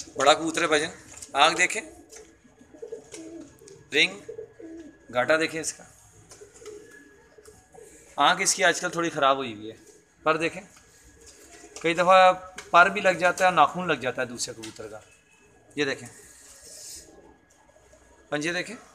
बड़ा कबूतर है भाईजान, आँख देखें, रिंग, घाटा देखें इसका, आँख इसकी आजकल थोड़ी ख़राब हुई हुई है। पर देखें, कई दफ़ा पर भी लग जाता है, नाखून लग जाता है दूसरे कबूतर का। ये देखें, पंजे देखें।